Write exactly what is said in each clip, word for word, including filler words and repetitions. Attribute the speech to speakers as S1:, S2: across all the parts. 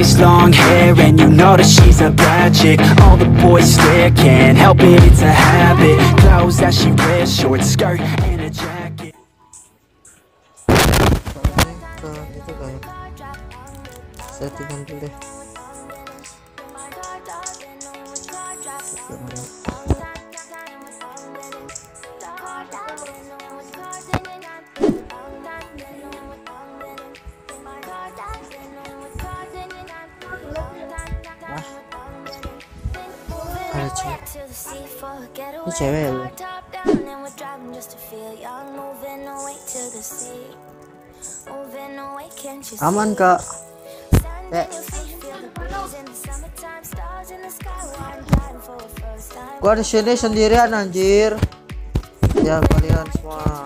S1: face, long hair, and you know that she's a bad chick. All the boys stare, can't help it, it's a habit. Clothes that she wears, short skirt and a jacket.
S2: Itu kayak settingan dulu deh. Ada cewek. Ini cewek ya? Aman kak. Eh. Gua di sini sendirian anjir. Ya kalian semua.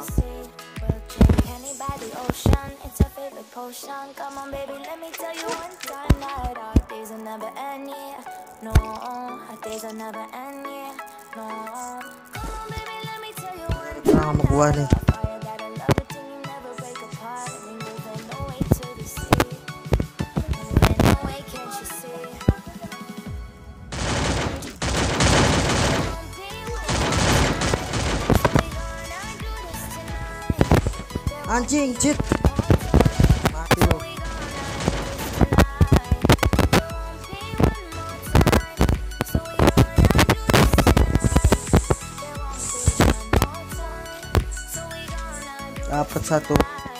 S2: Nah, sama gua nih. Anjing, cheat. Mati lu. Dapat satu.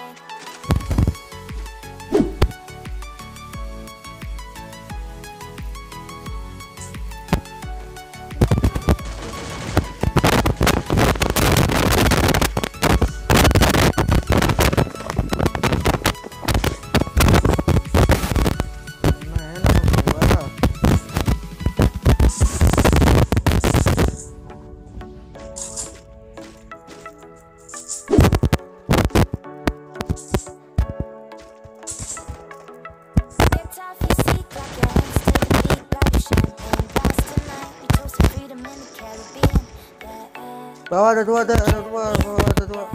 S2: Bawah ada dua, ada, ada dua, bawah ada dua.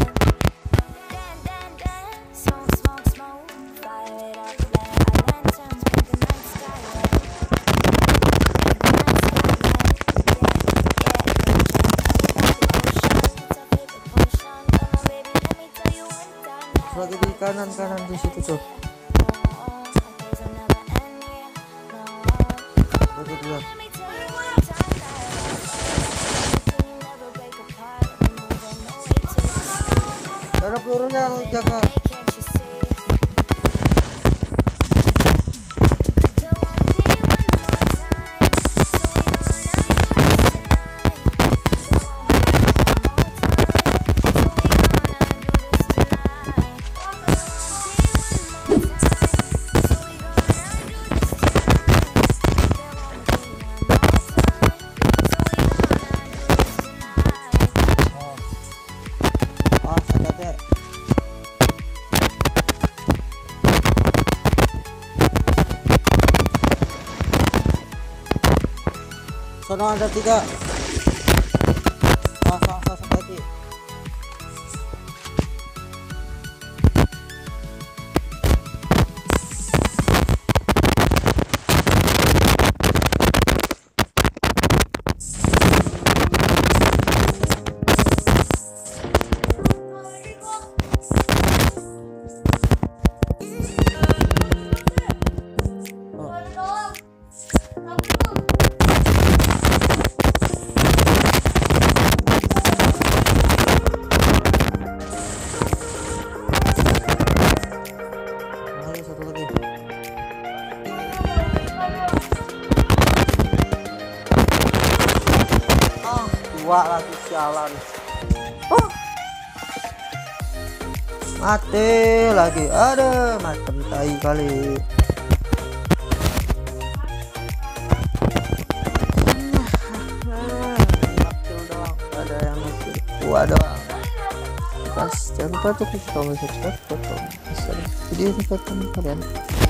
S2: Lagi di kanan kanan di situ tuh. Ada dua. Ada pelurunya, lu jaga. Sono ada tiga. Sah sah sah lagi. Dua lagi sialan. Oh. Mati lagi. Ada macam tai kali. Makil doang. Ada yang masih dua doang. Pas jangan lupa tuh kita mau subscribe, foto. Jadi ini kalian.